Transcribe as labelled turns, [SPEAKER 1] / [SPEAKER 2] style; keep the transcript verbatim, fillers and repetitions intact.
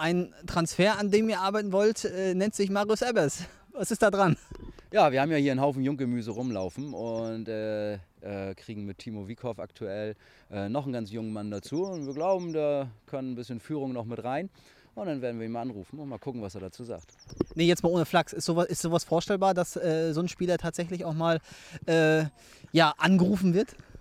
[SPEAKER 1] ein Transfer, an dem ihr arbeiten wollt, äh, nennt sich Marius Ebers. Was ist da dran?
[SPEAKER 2] Ja, wir haben ja hier einen Haufen Junggemüse rumlaufen und äh, äh, kriegen mit Timo Wieckhoff aktuell äh, noch einen ganz jungen Mann dazu. Und wir glauben, da kann ein bisschen Führung noch mit rein. Und dann werden wir ihn mal anrufen und mal gucken, was er dazu sagt.
[SPEAKER 1] Nee, jetzt mal ohne Flachs. Ist sowas, ist sowas vorstellbar, dass äh, so ein Spieler tatsächlich auch mal äh, ja, angerufen wird?